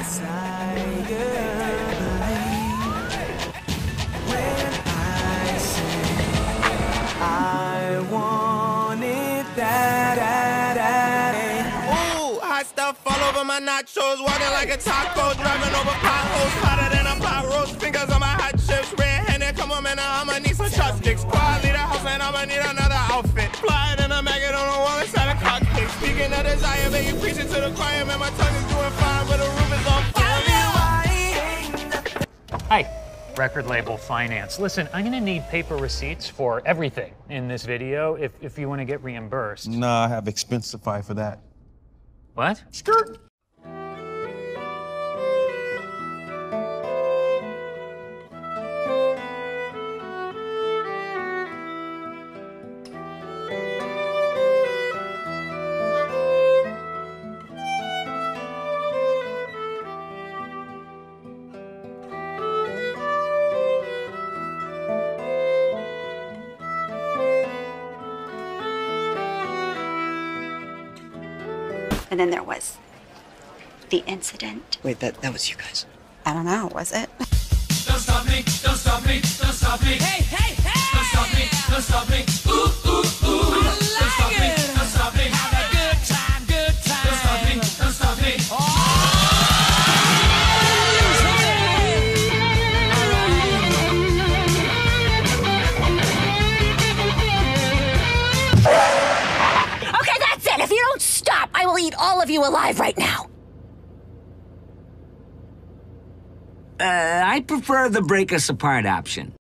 Stuff all over my nachos, walking like a taco, driving over potholes, hotter than a pot roast, fingers on my hot chips, red-handed, come on man, I'ma need some chopsticks, quiet, leave the house and I'ma need another outfit, fly than a maggot on the wall inside a cockpit, speaking of desire, baby, preaching to the choir, man, my tongue is doing fine, but the roof is on fire. Hi, record label finance. Listen, I'm gonna need paper receipts for everything in this video if you wanna get reimbursed. Nah, I have Expensify for that. What? Skirt. And then there was the incident. Wait, that was you guys? I don't know, was it? Don't stop me, don't stop me, don't stop me. Hey, hey, hey! Don't stop me, don't stop me. Ooh, ooh, ooh. Don't stop me, don't stop me. Have a good time, good time. Don't stop me, don't stop me. Okay, that's it. If you don't stop, I will eat all of you alive right now. I prefer the break us apart option.